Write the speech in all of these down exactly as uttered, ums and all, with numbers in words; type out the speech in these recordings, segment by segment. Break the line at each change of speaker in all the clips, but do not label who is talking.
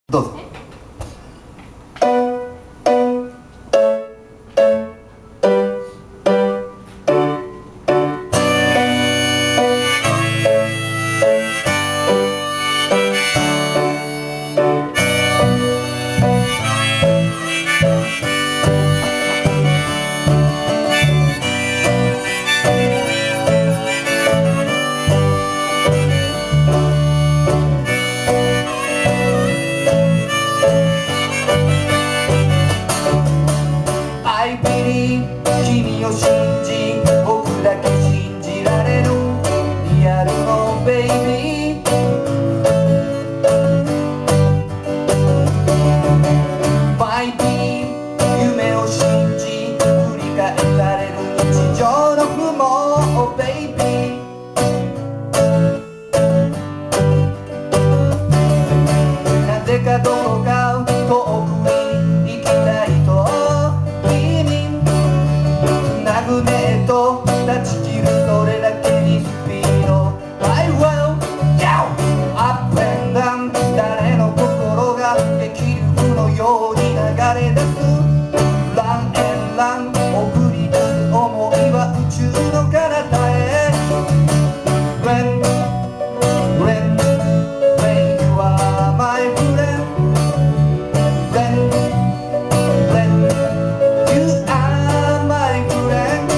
どうぞ。君を信じ、僕だけ信じられるリアルのベイビー。マイピー、夢を信じ繰り返される日常の不毛ベイビー。なぜかどこか遠くに行きたいとねえと断ち切る、それだけにスピード I will go up and down。 誰の心が激流のように流れ出す Run and run。 送り出す想いは宇宙の彼方へ When When When you are my friend When When you are my friend。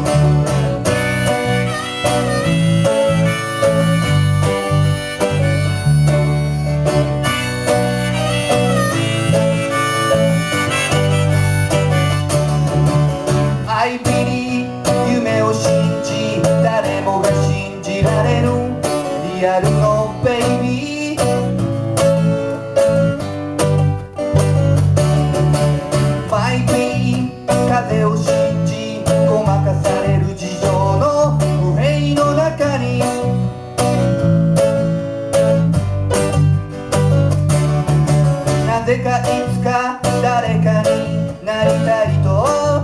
夢を信じ、誰もが信じられるリアルのベイビー。マイビー、風を信じごまかされる事情の不平の中になぜかいつか誰かになりたいと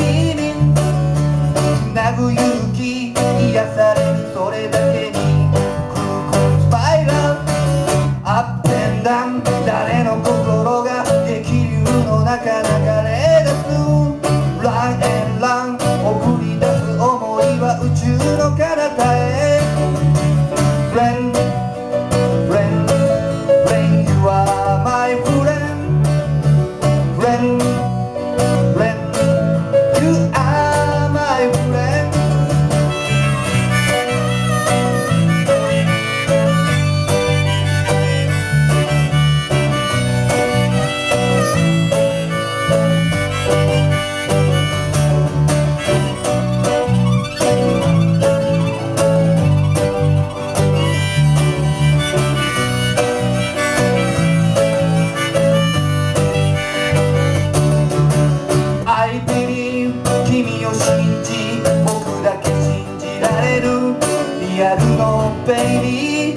つなぐ勇気、癒されるそれだけに空空スパイラルアップエンダウン。誰の心が激流の中流れ出す Run and run。 送り出す想いは宇宙の彼方へ When When When you are my friend When When you are my friend。君を信じ、僕だけ信じられるリアルのベイビー。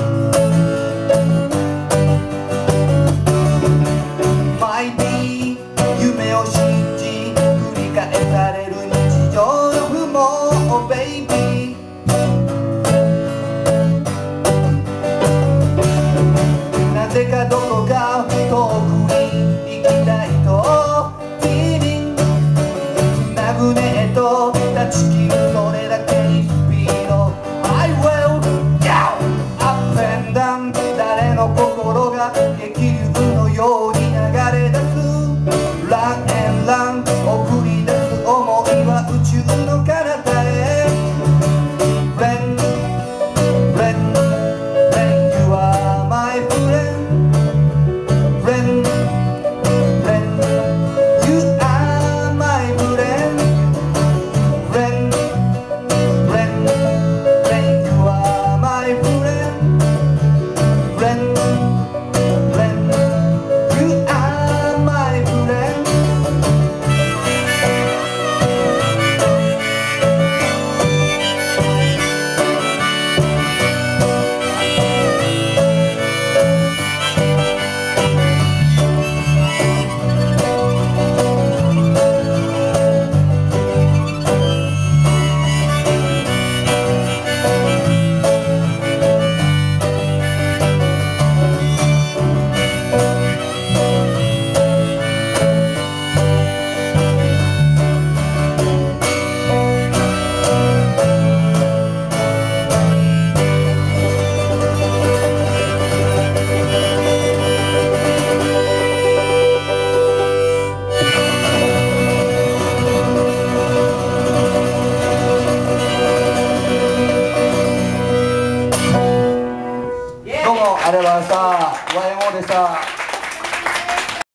マイビー、夢を信じ繰り返される日常の不毛ベイビー。なぜかどこか遠くに行きたいと胸へと断ち切る、それだけにスピード I will go up and down。 誰の心が激流のように流れ出す Run and run。 送り出す想いは宇宙の彼方へ When When When you are my friend When When you are my friend When When When you are my friend When When you ました。ワイエムオー でした。